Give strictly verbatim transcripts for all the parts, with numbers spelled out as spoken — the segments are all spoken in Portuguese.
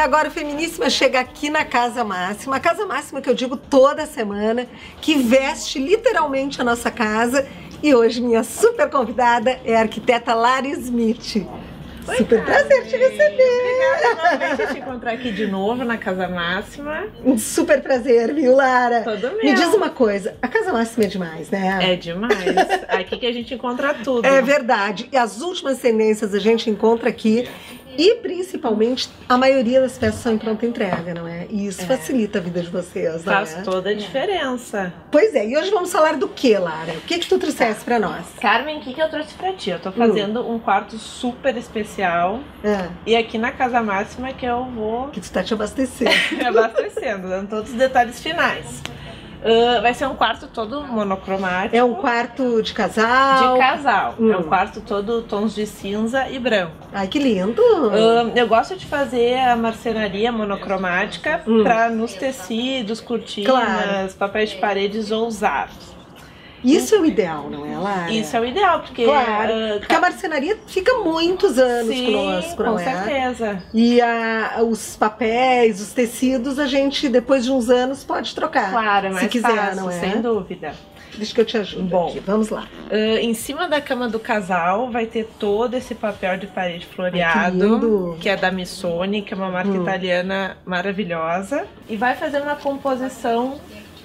agora o Feminíssima chega aqui na Casa Máxima, a Casa Máxima que eu digo toda semana, que veste literalmente a nossa casa. E hoje minha super convidada é a arquiteta Lara Smith. Oi, super Carmen. prazer te receber. Obrigada, novamente te encontrar aqui de novo na Casa Máxima. Um super prazer, viu, Lara? Todo meu. Me diz uma coisa, a Casa Máxima é demais, né? É demais. Aqui que a gente encontra tudo. É verdade. E as últimas tendências a gente encontra aqui. E principalmente a maioria das peças são em pronta entrega, não é? E isso é. facilita a vida de vocês, não Faz é? toda a diferença. Pois é, e hoje vamos falar do que, Lara? O que que tu trouxeste pra nós? Carmen, o que que eu trouxe pra ti? Eu tô fazendo hum. um quarto super especial. É. E aqui na Casa Máxima que eu vou... Que tu tá te abastecendo. Me abastecendo, dando todos os detalhes finais. Uh, vai ser um quarto todo monocromático. É um quarto de casal? De casal. Hum. É um quarto todo tons de cinza e branco. Ai, que lindo! Uh, eu gosto de fazer a marcenaria monocromática hum. para nos tecidos, cortinas, claro. papéis de paredes ousados. Isso é o ideal, não é, Lara? Isso é o ideal, porque... Claro, uh, porque a marcenaria fica muitos anos sim, conosco, não com é? certeza. E a, os papéis, os tecidos, a gente, depois de uns anos, pode trocar. Claro, é mais se quiser, fácil, não é? Sem dúvida. Deixa que eu te ajudo. Bom, aqui. Vamos lá. Uh, em cima da cama do casal vai ter todo esse papel de parede floreado, Ai, que é da Missoni, que é uma marca hum. italiana maravilhosa. E vai fazer uma composição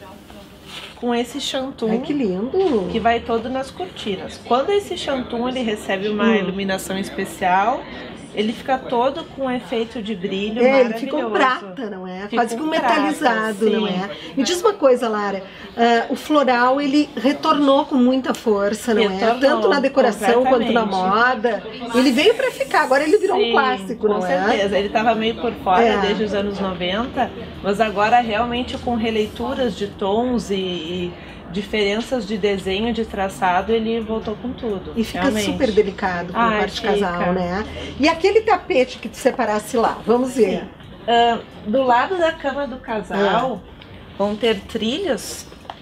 com esse chantum. Ai, que lindo! Que vai todo nas cortinas. Quando esse chantum ele recebe uma hum. iluminação especial, ele fica todo com um efeito de brilho é, maravilhoso. Ele fica um prata, não é? Fica Quase que um, um metalizado, prata, não é? Me diz uma coisa, Lara. Uh, o floral, ele retornou com muita força, não retornou, é? Tanto na decoração quanto na moda. Ele veio pra ficar, agora ele virou sim, um clássico, não é? Com certeza. Ele tava meio por fora é. desde os anos noventa, mas agora realmente com releituras de tons e... e diferenças de desenho, de traçado, ele voltou com tudo. E fica realmente. super delicado com a parte de casal, né? E aquele tapete que tu separasse lá, vamos ver. Uh, do lado da cama do casal, ah. vão ter trilhos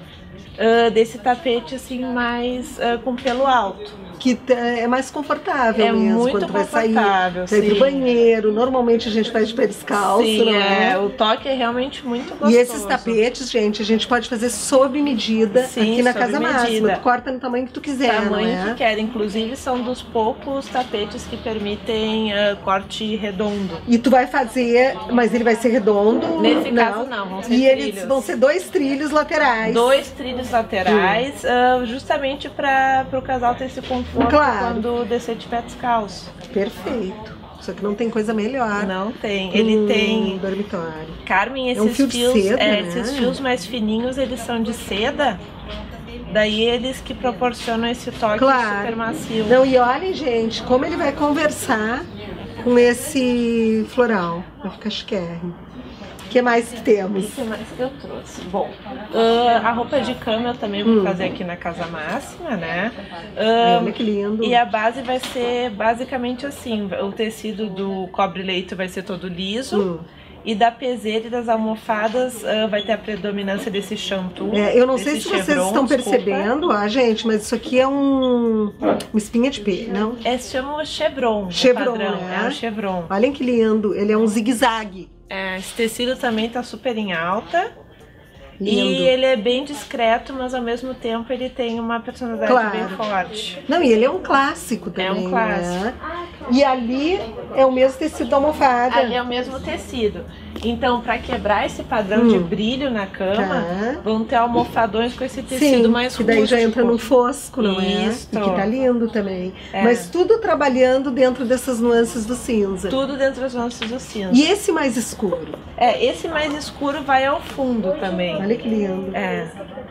uh, desse tapete assim mais uh, com pelo alto. Que é mais confortável é mesmo, muito quando vai sair, sair do banheiro. Normalmente a gente faz de pé descalço, sim, não é? é? O toque é realmente muito gostoso. E esses tapetes, gente, a gente pode fazer sob medida sim, aqui na Casa medida. Máxima. Tu corta no tamanho que tu quiser, tamanho não é? que quer. Inclusive são dos poucos tapetes que permitem uh, corte redondo. E tu vai fazer, mas ele vai ser redondo? Nesse não. caso não, vão ser E trilhos. eles vão ser dois trilhos laterais. Dois trilhos laterais, hum. uh, justamente para o casal ter esse conforto. Claro. Quando descer de pé descalço. Perfeito. Só que não tem coisa melhor. Não tem. Ele hum, tem... dormitório. Carmen, esses é um fio fios, de seda, é, né? esses fios mais fininhos, eles são de seda. Daí eles que proporcionam esse toque claro. super macio. Não, e olhem, gente, como ele vai conversar com esse floral. Vai ficar chiquérrimo. O que mais que temos? O que mais que eu trouxe? Bom, uh, a roupa de cama eu também vou hum. fazer aqui na Casa Máxima, né? Uh, Olha que lindo. E a base vai ser basicamente assim, o tecido do cobre-leito vai ser todo liso. Hum. E da peseira e das almofadas uh, vai ter a predominância desse shampoo. É, eu não sei se chevron, vocês estão desculpa. percebendo, ah, gente, mas isso aqui é um uma espinha de pé, não? É, se chama chevron. Chevron, padrão, né? É um chevron. Olhem que lindo, ele é um zigue-zague. É, esse tecido também tá super em alta. Lindo. E ele é bem discreto, mas ao mesmo tempo ele tem uma personalidade claro. bem forte. Não, e ele é um clássico também. É um clássico. Né? E ali é o mesmo tecido da almofada. Ali é o mesmo tecido. Então, para quebrar esse padrão hum. de brilho na cama, tá. vão ter almofadões com esse tecido Sim, mais que rústico. daí já entra no fosco, não Isso. é? E que tá lindo também. É. Mas tudo trabalhando dentro dessas nuances do cinza. Tudo dentro das nuances do cinza. E esse mais escuro? É, esse mais escuro vai ao fundo também. Olha que lindo. É.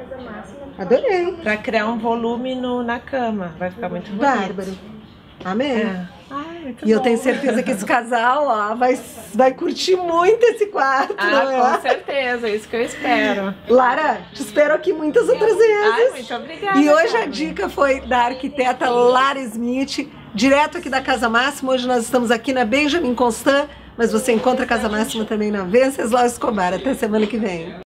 Adorei. Pra criar um volume no, na cama. Vai ficar muito bonito. Bárbaro. Amém. É. Ai, muito e bom. eu tenho certeza que esse casal ó, vai, vai curtir muito esse quarto. Ah, não é? com certeza, é isso que eu espero. Lara, te espero aqui muitas outras vezes. Ai, muito obrigada. E hoje Carmen. a dica foi da arquiteta Lara Smith, direto aqui da Casa Máxima. Hoje nós estamos aqui na Benjamin Constant, mas você encontra a Casa Máxima também na Venceslau Escobar. Até semana que vem.